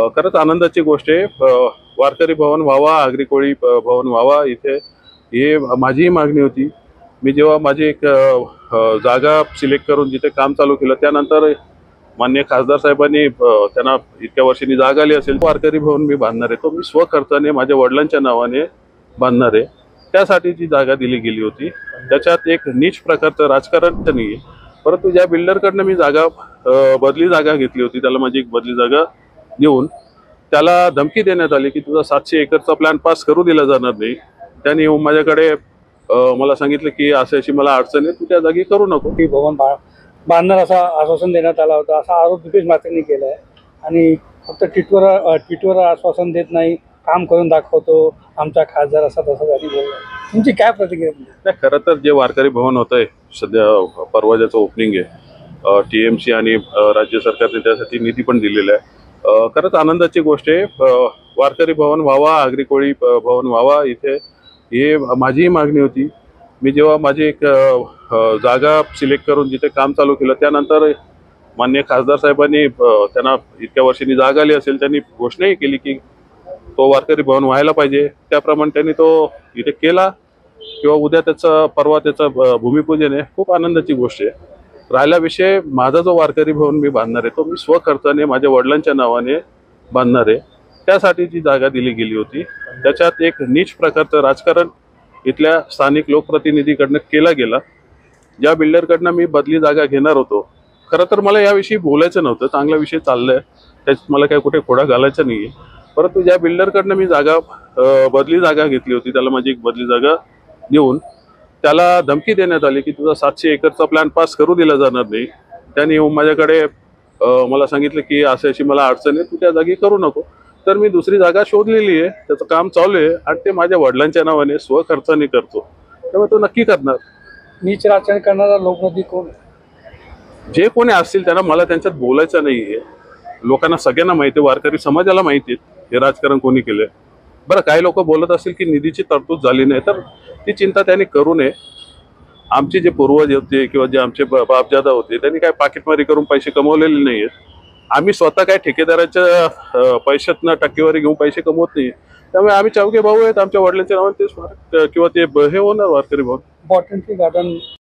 खरंच आनंदाची गोष्ट आहे। वारकरी भवन व्हावा, आगरी कोळी भवन व्हावा इथे, हे माझीही मागणी होती। मी जेव्हा माझी एक जागा सिलेक्ट करून जिथे काम चालू केलं, त्यानंतर माननीय खासदार साहेबांनी त्यांना इतक्या वर्षांनी जागा आली असेल, वारकरी भवन मी बांधणार आहे, तो मी स्वखर्चाने माझ्या वडिलांच्या नावाने बांधणार आहे। त्यासाठी जी जागा दिली गेली होती, त्याच्यात एक नीच प्रकारचं राजकारण तर नाहीये, परंतु ज्या बिल्डरकडनं मी जागा बदली जागा घेतली होती, त्याला माझी एक बदली जागा देऊन त्याला धमकी देण्यात आली की तुझा 700 एकरचा प्लॅन पास करू दिला जाणार नाही। त्यांनी येऊन माझ्याकडे मला सांगितलं की अशी मला अडचण आहे, तू त्या जागी करू नको। की भवन बांधणार असा आश्वासन देण्यात आला होता, असा आरोप दिपेश म्हात्रेंनी केला आहे। आणि फक्त ट्विटवर आश्वासन देत नाही, काम करून दाखवतो, आमचा खासदार असा तसा त्यांनी बोलला। तुमची काय प्रतिक्रिया? नाही, खरं तर जे वारकरी भवन होत आहे सध्या, परवा ज्याचं ओपनिंग आहे, TMC आणि राज्य सरकारने त्यासाठी निधी पण दिलेला आहे। खरंच आनंदाची गोष्ट आहे। वारकरी भवन व्हावा, आगरी कोळी भवन व्हावा इथे, हे माझीही मागणी होती। मी जेव्हा माझी एक जागा सिलेक्ट करून जिथे काम चालू केलं, त्यानंतर माननीय खासदार साहेबांनी त्यांना इतक्या वर्षांनी जागा आली असेल, त्यांनी घोषणाही केली की तो वारकरी भवन व्हायला पाहिजे। त्याप्रमाणे त्यांनी तो इथे केला, किंवा उद्या परवा त्याचं भूमिपूजन आहे। खूप आनंदाची गोष्ट आहे। राहिला विषय, माझा जो वारकरी भवन मी बांधणार आहे, तो मी स्वखर्चाने माझ्या वडिलांच्या नावाने बांधणार आहे। त्यासाठी जी जागा दिली गेली होती, त्याच्यात एक नीच प्रकारचं राजकारण इथल्या स्थानिक लोकप्रतिनिधीकडनं केला गेला। ज्या बिल्डरकडनं मी बदली जागा घेणार होतो, खरं तर मला याविषयी बोलायचं नव्हतं, चांगला विषय चाललाय, त्याच्यात मला काय कुठे खोडा घालायचा नाहीये, परंतु ज्या बिल्डरकडनं मी बदली जागा घेतली होती, त्याला माझी एक बदली जागा देऊन त्याला धमकी देण्यात आली की तुझा 700 एकरचा प्लॅन पास करू दिला जाणार नाही। त्यांनी येऊन माझ्याकडे मला सांगितलं की अशी मला अडचण आहे, तू त्या जागी करू नको। तर मी दुसरी जागा शोधलेली आहे, त्याचं काम चालू आहे, आणि ते माझ्या वडिलांच्या नावाने स्वखर्चाने करतो, त्यामुळे तो नक्की करणार। नीच राजकारण करणारा लोकप्रतिनिधी कोण? जे कोणी असतील त्यांना मला त्यांच्यात बोलायचं नाहीये। लोकांना सगळ्यांना माहिती आहे, वारकरी समाजाला माहिती आहे हे राजकारण कोणी केलंय। बरं, काही लोक बोलत असतील की निधीची तरतूद झाली नाही, तर ती चिंता त्यांनी करू नये। आमचे जे पूर्वज होते किंवा जे आमचे बापजादा होते, त्यांनी काय पाकिटमारी करून पैसे कमवलेले नाहीयेत। आम्ही स्वतः काय ठेकेदाराच्या पैशातनं टक्केवारी घेऊन पैसे कमवत नाही। त्यामुळे आम्ही चौघे भाऊ आहेत, आमच्या वडिलांच्या नावाने ते किंवा ते हे होणार वारकरी भवन। Botanical garden